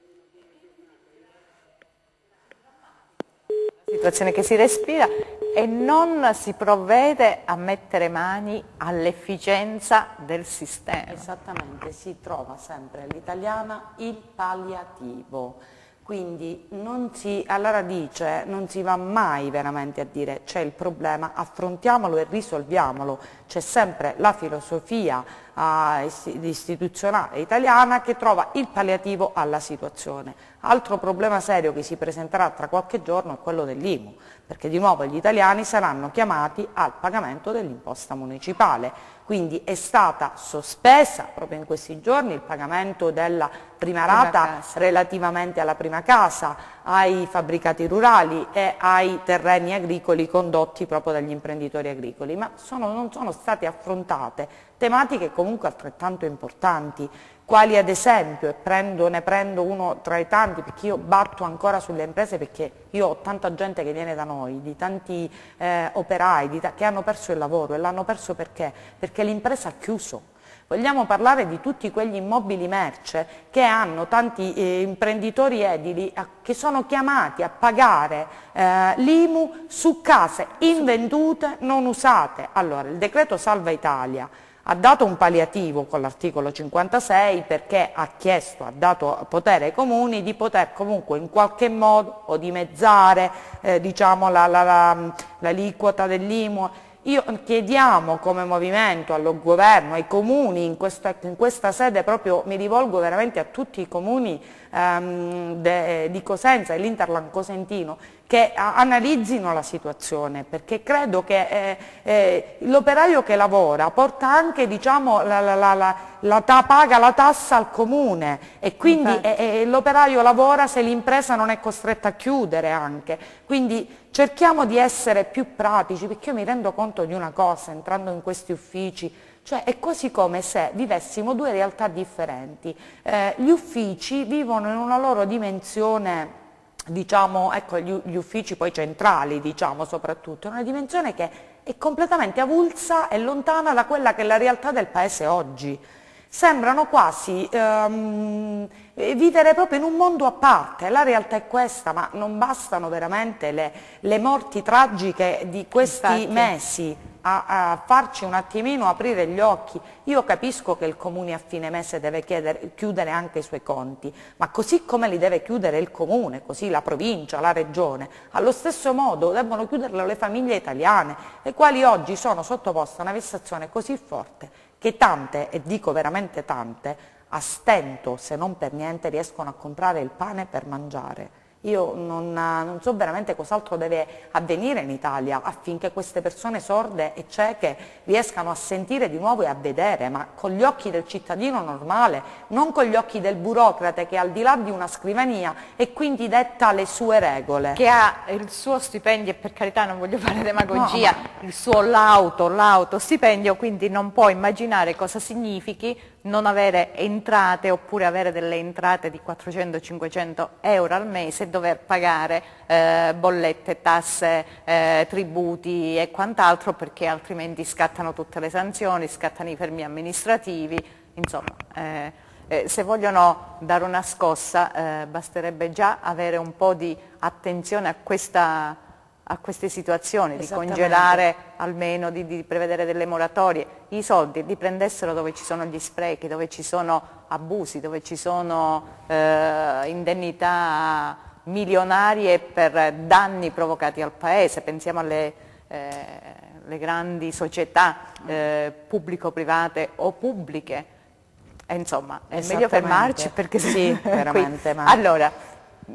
Situazione che si respira e non si provvede a mettere mani all'efficienza del sistema. Esattamente, si trova sempre all'italiana il palliativo, quindi non si, alla radice non si va mai veramente a dire c'è il problema, affrontiamolo e risolviamolo, c'è sempre la filosofia eh, isti- istituzionale italiana che trova il palliativo alla situazione. Altro problema serio che si presenterà tra qualche giorno è quello dell'I M U, perché di nuovo gli italiani saranno chiamati al pagamento dell'imposta municipale. quindi è stata sospesa proprio in questi giorni il pagamento della prima rata relativamente alla prima casa, ai fabbricati rurali e ai terreni agricoli condotti proprio dagli imprenditori agricoli, ma sono, non sono state affrontate tematiche comunque altrettanto importanti, quali ad esempio, e prendo, ne prendo uno tra i tanti perché io batto ancora sulle imprese, perché io ho tanta gente che viene da noi, di tanti eh, operai di ta che hanno perso il lavoro, e l'hanno perso perché? Perché l'impresa ha chiuso. Vogliamo parlare di tutti quegli immobili merce che hanno tanti eh, imprenditori edili a, che sono chiamati a pagare eh, l'I M U su case invendute, non usate. Allora, il decreto Salva Italia ha dato un palliativo con l'articolo cinquantasei perché ha chiesto, ha dato potere ai comuni di poter comunque in qualche modo o dimezzare eh, diciamo, l'aliquota dell'I M U. Io chiediamo come movimento al governo, ai comuni, in questa, in questa sede proprio mi rivolgo veramente a tutti i comuni ehm, de, di Cosenza e l'Interland cosentino, che a, analizzino la situazione, perché credo che eh, eh, l'operaio che lavora porta anche, diciamo, la, la, la, la, la ta, paga la tassa al comune, e quindi eh, eh, l'operaio lavora se l'impresa non è costretta a chiudere anche. Quindi cerchiamo di essere più pratici, perché io mi rendo conto di una cosa entrando in questi uffici, cioè è quasi come se vivessimo due realtà differenti. Eh, gli uffici vivono in una loro dimensione, diciamo, ecco, gli, gli uffici poi centrali, diciamo, soprattutto, è una dimensione che è completamente avulsa e lontana da quella che è la realtà del paese oggi. Sembrano quasi ehm, vivere proprio in un mondo a parte. La realtà è questa, ma non bastano veramente le, le morti tragiche di questi Infatti. mesi a, a farci un attimino aprire gli occhi. Io capisco che il comune a fine mese deve chiedere, chiudere anche i suoi conti, ma così come li deve chiudere il comune, così la provincia, la regione, allo stesso modo devono chiuderle le famiglie italiane, le quali oggi sono sottoposte a una vessazione così forte che tante, e dico veramente tante, a stento, se non per niente, riescono a comprare il pane per mangiare. Io non, non so veramente cos'altro deve avvenire in Italia affinché queste persone sorde e cieche riescano a sentire di nuovo e a vedere, ma con gli occhi del cittadino normale, non con gli occhi del burocrate che è al di là di una scrivania e quindi detta le sue regole. Che ha il suo stipendio, e per carità non voglio fare demagogia, No, ma... il suo lauto, l'auto stipendio, quindi non può immaginare cosa significhi non avere entrate, oppure avere delle entrate di quattrocento cinquecento euro al mese e dover pagare eh, bollette, tasse, eh, tributi e quant'altro, perché altrimenti scattano tutte le sanzioni, scattano i fermi amministrativi, insomma. Eh, eh, se vogliono dare una scossa eh, basterebbe già avere un po' di attenzione a questa a queste situazioni, di congelare almeno, di, di prevedere delle moratorie, i soldi li prendessero dove ci sono gli sprechi, dove ci sono abusi, dove ci sono eh, indennità milionarie per danni provocati al paese. Pensiamo alle eh, le grandi società eh, pubblico-private o pubbliche, e insomma è meglio fermarci perché sì, veramente. Ma... Allora,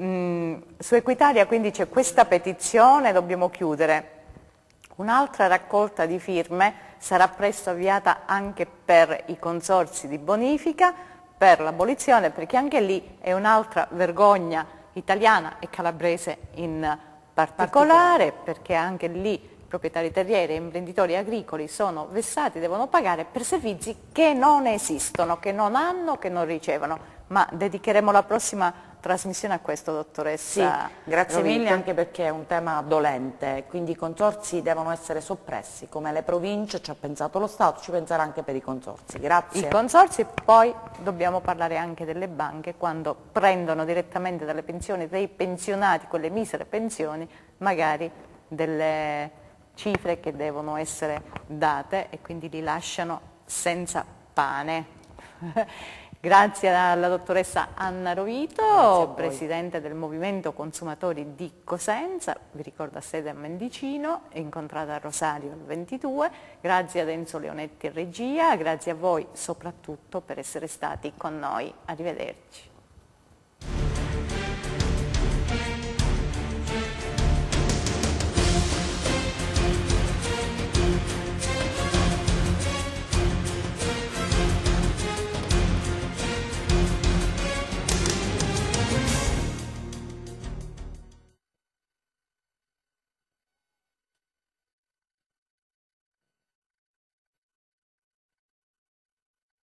Mm, su Equitalia quindi c'è questa petizione, dobbiamo chiudere. Un'altra raccolta di firme sarà presto avviata anche per i consorzi di bonifica, per l'abolizione, perché anche lì è un'altra vergogna italiana e calabrese in particolare, particolare, perché anche lì proprietari terrieri e imprenditori agricoli sono vessati, devono pagare per servizi che non esistono, che non hanno, che non ricevono. Ma dedicheremo la prossima trasmissione a questo, dottoressa. Sì, grazie Rovito. mille, anche perché è un tema dolente, quindi i consorzi devono essere soppressi, come le province, ci ha pensato lo Stato, ci penserà anche per i consorzi. Grazie. I consorzi, poi dobbiamo parlare anche delle banche quando prendono direttamente dalle pensioni dei pensionati, quelle misere pensioni, magari delle cifre che devono essere date e quindi li lasciano senza pane. Grazie alla dottoressa Anna Rovito, presidente del Movimento Consumatori di Cosenza, vi ricordo a sede a Mendicino, incontrata a Rosario il ventidue, grazie ad Enzo Leonetti in regia, grazie a voi soprattutto per essere stati con noi, arrivederci.